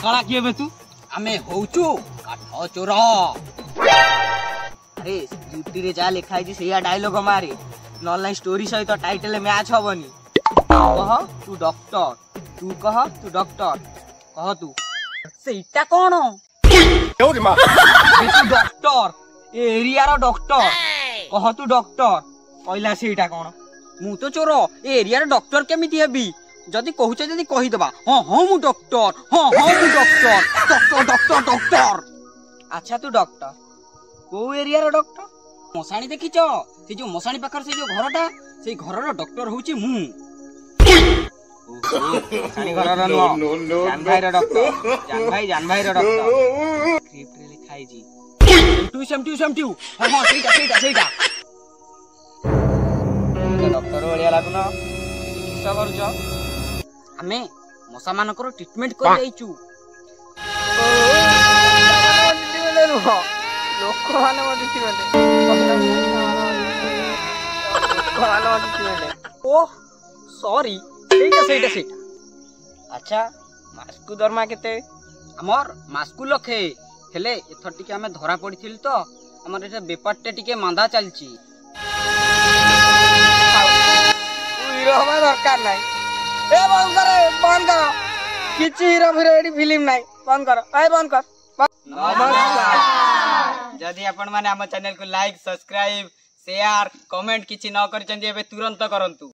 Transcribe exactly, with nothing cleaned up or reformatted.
शला किए बे तू आमे होउचु काठ चोर। अरे ड्यूटी रे जा लिखा है सेया डायलॉग मारे नॉन स्टोरी सहित टाइटल मैच हबनी। कह तू डॉक्टर, तू कह तू डॉक्टर, कह तू सेटा कोन तू डॉक्टर एरिया रो डॉक्टर, कह तू डॉक्टर कहला सेटा कोन। मु तो चोर एरिया रो डॉक्टर केमिति हेबी जदि कहूछ जदि कहि दबा हां हां मु डॉक्टर, हां हां मु डॉक्टर डॉक्टर डॉक्टर डॉक्टर। अच्छा तू डॉक्टर को एरिया रो डॉक्टर? मसाणी देखिछ से जो मसाणी पाखर से जो घरटा से घर रो डॉक्टर होउची मु। मसाणी घर रो नो जान भाई रो डॉक्टर, जान भाई जान भाई रो डॉक्टर स्क्रिप्ट रे लिखाई जी सेमटू सेमटू सेमटू हां हां सेटा सेटा सेटा डॉक्टर ओलिया लागुना किसा करूछ? आमे मशा मानकर ट्रीटमेंट कर जाइचू। लोक माने मते ट्रीटमेंट ओ सॉरी सेटा सेटा सेटा। अच्छा मास्कु दरमा केते? हमर मास्कु लखे हेले एथर टिके हमें धरा पड़िथिल तो हमर एटा बेपारटे टिके मांदा चलची। हीरो हमें दरकार नाही। ए बंद कर बंद कर किछि हीरो फिर फिल्म नाही बंद कर ए बंद कर। नमस्कार जदि आपण माने हम चैनल को लाइक सब्सक्राइब शेयर कमेंट किछि न करचंदी एबे तुरंत करंतु।